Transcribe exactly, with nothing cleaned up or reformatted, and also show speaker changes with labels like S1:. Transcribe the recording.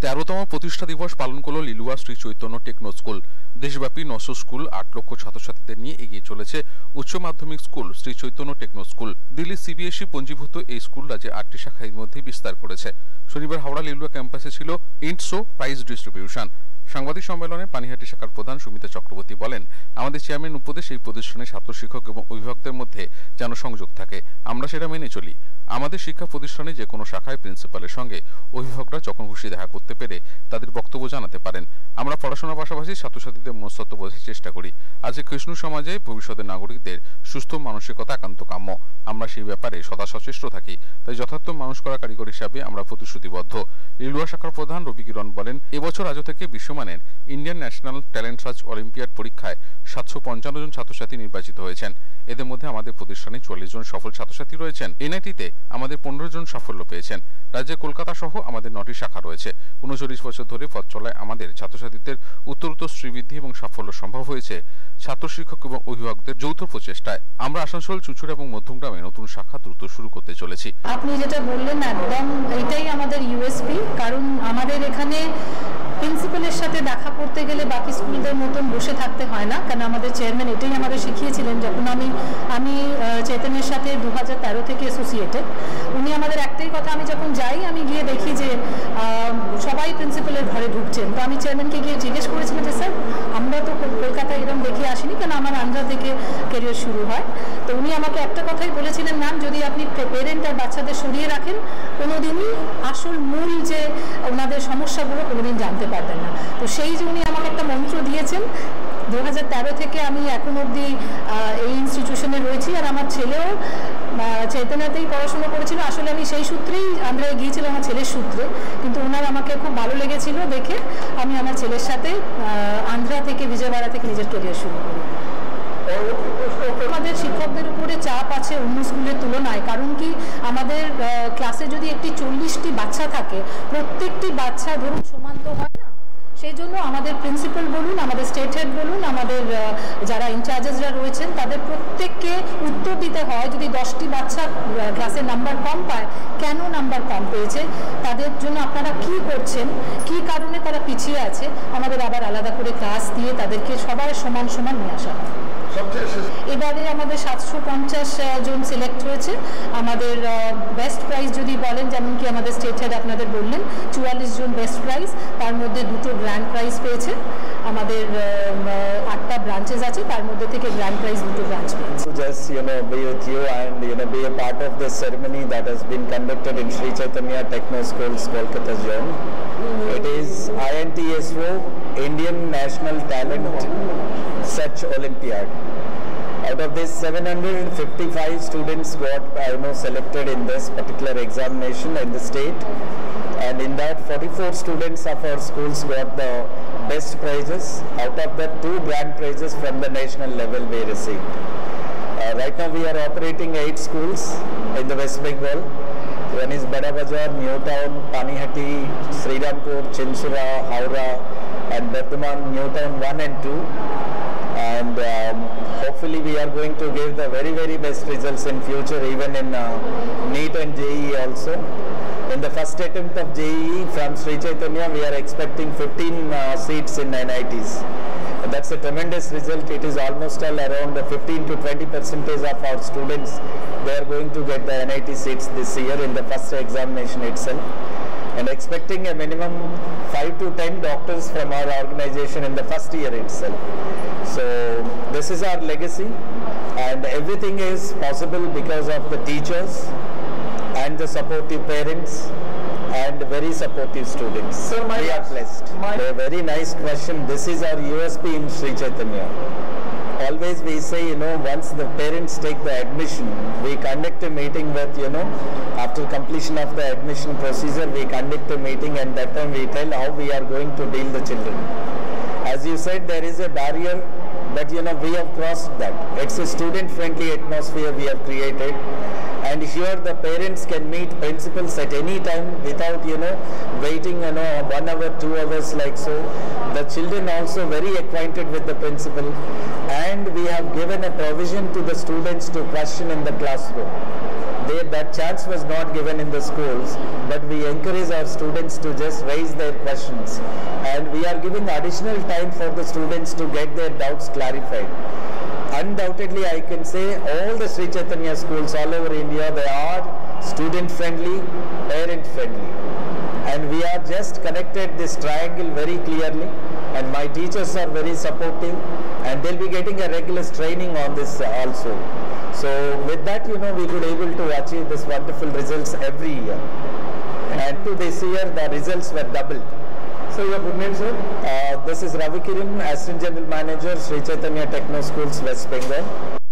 S1: তেরোতম প্রতিষ্ঠা দিবস পালন করল লিলুয়া শ্রী চৈতন্য টেকনো স্কুল। দেশব্যাপী নশো স্কুল আট লক্ষ ছাত্রছাত্রীদের নিয়ে এগিয়ে চলেছে উচ্চ মাধ্যমিক school Shri Chaitanya techno school. Delhi CBSE পঞ্জীভূত এই স্কুল রাজ্যে আটটি শাখা এর মধ্যে বিস্তার করেছে। শনিবার হাওড়া লিলুয়া ক্যাম্পাসে ছিল ইন্টসো প্রাইজ ডিস্ট্রিবিউশন। সাংবাদিক সম্মেলনে পানিহাটি শাখার প্রধান সুমিতা চক্রবর্তী বলেন, আমাদের চেয়ারম্যান উপদেশ এই প্রতিষ্ঠানে ছাত্র শিক্ষক এবং অভিভাবকদের মধ্যে যেন সংযোগ থাকে, আমরা সেটা মেনে চলি। আমাদের শিক্ষা প্রতিষ্ঠানে যে কোনো শাখায় প্রিন্সিপালের সঙ্গে অভিভাবকরা যখন খুশি দেখা করতে পেরে তাদের বক্তব্য জানাতে পারেন। আমরা পড়াশোনার পাশাপাশি ছাত্রছাত্রীদের মনস্তত্ব বোঝার চেষ্টা করি। আজ কৃষ্ণ সমাজে ভবিষ্যতের নাগরিকদের সুস্থ মানসিকতা একান্ত কাম্য। আমরা সেই ব্যাপারে সদা সচেষ্ট থাকি, তাই যথার্থ মানুষ করা কারিগর হিসাবে আমরা প্রতিশ্রুতিবদ্ধ। লিলুয়া শাখার প্রধান রবি কিরণ বলেন, এবছর আজও থেকে বিশ্বমানের Indian national talent search olympiad পরীক্ষায় সাতশো পঞ্চান্ন জন ছাত্রছাত্রী নির্বাচিত হয়েছেন। এদের মধ্যে আমাদের প্রতিষ্ঠানে চল্লিশ জন সফল ছাত্রছাত্রী রয়েছেন। এনআইটিতে আমাদের পনেরো জন সাফল্য পেয়েছেন। রাজ্যে কলকাতা সহ আমাদের নটি শাখা রয়েছে। উনচল্লিশ বছর ধরে পথ চলায় আমাদের ছাত্রছাত্রীদের উত্তরোত্তর শ্রীবৃদ্ধি এবং সাফল্য সম্ভব হয়েছে ছাত্র শিক্ষক এবং অভিভাবকদের যৌথ প্রচেষ্টায়। আমরা আসানসোল, চুঁচুড়া এবং মধ্যমগ্রামে নতুন শাখা দ্রুত শুরু করতে চলেছি।
S2: আপনি যেটা বললেন একদম এটাই আমাদের ইউএসপি, কারণ আমাদের এখানে প্রিন্সিপালের সাথে দেখা করতে গেলে বাকি স্কুলদের মতন বসে থাকতে হয় না, কারণ আমাদের চেয়ারম্যান এটাই আমাদের শিখিয়েছিলেন। যখন আমি আমি চৈতন্যের সাথে দু হাজার তেরো থেকে অ্যাসোসিয়েটেড, উনি আমাদের একটাই কথা, আমি যখন যাই আমি গিয়ে দেখি যে সবাই প্রিন্সিপালের ঘরে ঢুকছেন, তো আমি চেয়ারম্যানকে গিয়ে জিজ্ঞেস করেছিলাম যে স্যার আমরা তো কলকাতায় এরকম দেখে আসিনি, কেন আমার আন্ধ্রা থেকে ক্যারিয়ার শুরু হয়। তো উনি আমাকে একটা কথাই বলেছিলেন, ম্যাম যদি আপনি পেরেন্ট আর বাচ্চাদের সরিয়ে রাখেন কোনোদিনই আসল মূল যে ওনাদের সমস্যাগুলো কোনোদিন জানতে পারবেন না। তো সেই যে উনি আমাকে একটা মন্ত্র দিয়েছেন, দু হাজার তেরো থেকে আমি এখন অবধি এই ইনস্টিটিউশনে রয়েছি। আর আমার ছেলেও চৈতন্যতেই পড়াশোনা করেছিল। আসলে আমি সেই সূত্রেই আন্ধ্রায় গিয়েছিলাম আমার ছেলের সূত্রে, কিন্তু ওনার আমাকে খুব ভালো লেগেছিল দেখে আমি আমার ছেলের সাথে আন্ধ্রা থেকে বিজয়বাড়া থেকে নিজের ক্যারিয়ার শুরু করি। আমাদের শিক্ষকদের উপরে চাপ আছে অন্য স্কুলের তুলনায়, কারণ কি আমাদের ক্লাসে যদি একটি চল্লিশটি বাচ্চা থাকে, প্রত্যেকটি বাচ্চা ধরুন সমান তো হয় না। সেই জন্য আমাদের প্রিন্সিপাল বলুন, আমাদের স্টেট হেড বলুন, আমাদের যারা ইনচার্জেসরা রয়েছেন তাদের প্রত্যেককে উত্তর দিতে হয় যদি দশটি বাচ্চা ক্লাসের নাম্বার কম পায়, কেন নাম্বার কম পেয়েছে, তাদের জন্য আপনারা কি করছেন, কি কারণে তারা পিছিয়ে আছে, আমাদের আবার আলাদা করে ক্লাস দিয়ে তাদেরকে সবার সমান সমান নিয়ে আসা হয়। এবারে আমাদের সাতশো পঞ্চাশ জন সিলেক্ট হয়েছে। আমাদের বেস্ট প্রাইজ যদি বলেন, যেমন কি আমাদের স্টেট হেড আপনাদের বললেন চুয়াল্লিশ জন বেস্ট প্রাইজ, তার মধ্যে দুটো গ্র্যান্ড প্রাইজ পেয়েছে। আমাদের আটটা ব্রাঞ্চেস আছে, তার মধ্যে থেকে গ্র্যান্ড প্রাইজ দুটো ব্রাঞ্চ পেয়েছে।
S3: Just you know be with you and you know be a part of this ceremony that has been conducted in Sri Chaitanya Techno Schools, Kolkata zone. It is I N T S O, Indian National Talent Search Olympiad. Out of this, seven hundred fifty-five students got you know selected in this particular examination in the state, and in that forty-four students of our schools got the best prizes. Out of that, two grand prizes from the national level we received. Uh, right now we are operating eight schools in the West Bengal. One is Bada Bazaar, New Town, Panihati, Srirampur, Chinchura, Howrah, and Bardhaman, New Town one and two. And um, hopefully we are going to give the very very best results in future, even in uh, NEET and J E E also. In the first attempt of J E E from Sri Chaitanya, we are expecting fifteen uh, seats in N I Ts. That's a tremendous result. It is almost all around fifteen to twenty percentage of our students, they are going to get the N I T seats this year in the first examination itself. And expecting a minimum five to ten doctors from our organization in the first year itself. So this is our legacy, and everything is possible because of the teachers and the supportive parents and very supportive students. So we are blessed. A very nice question. This is our U S P in Sri Chaitanya. Always we say, you know, once the parents take the admission, we conduct a meeting with, you know, after completion of the admission procedure, we conduct a meeting, and that time we tell how we are going to deal the children. As you said, there is a barrier, but you know, we have crossed that. It's a student-friendly atmosphere we have created, and here the parents can meet principals at any time without, you know, waiting, you know, one hour, two hours like so. The children also very acquainted with the principal, and we have given a provision to the students to question in the classroom. they, that chance was not given in the schools, but we encourage our students to just raise their questions, and we are giving additional time for the students to get their doubts clarified. Undoubtedly, I can say all the Sri Chaitanya schools all over India, they are student friendly, parent friendly, and we are just connected this triangle very clearly, and my teachers are very supportive, and they'll be getting a regular training on this also. So with that, you know, we could able to achieve this wonderful results every year, and to this year the results were doubled.
S4: So your good name, sir?
S3: Uh, this is Ravi Kiran, Assistant General Manager, Sri Chaitanya Techno Schools, West Bengal.